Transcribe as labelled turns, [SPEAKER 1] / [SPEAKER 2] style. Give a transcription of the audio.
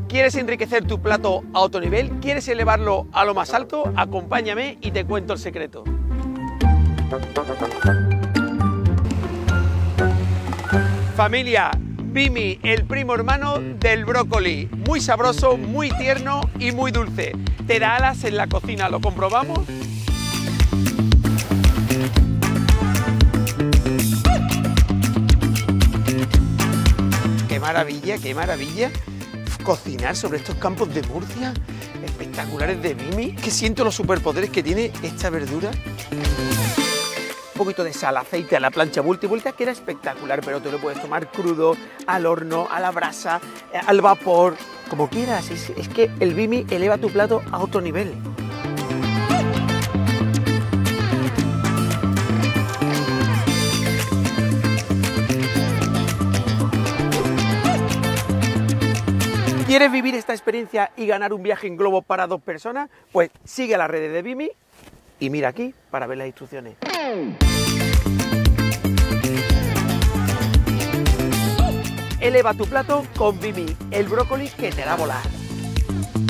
[SPEAKER 1] ¿Quieres enriquecer tu plato a otro nivel? ¿Quieres elevarlo a lo más alto? Acompáñame y te cuento el secreto. Familia, Bimi, el primo hermano del brócoli. Muy sabroso, muy tierno y muy dulce. Te da alas en la cocina, ¿lo comprobamos? ¡Qué maravilla, qué maravilla! Cocinar sobre estos campos de Murcia, espectaculares de Bimi. Que siento los superpoderes que tiene esta verdura. Un poquito de sal, aceite a la plancha, vuelta y vuelta, queda espectacular, pero te lo puedes tomar crudo, al horno, a la brasa, al vapor, como quieras. Es que el Bimi eleva tu plato a otro nivel. ¿Quieres vivir esta experiencia y ganar un viaje en globo para 2 personas? Pues sigue las redes de Bimi y mira aquí para ver las instrucciones. Eleva tu plato con Bimi, el brócoli que te da a volar.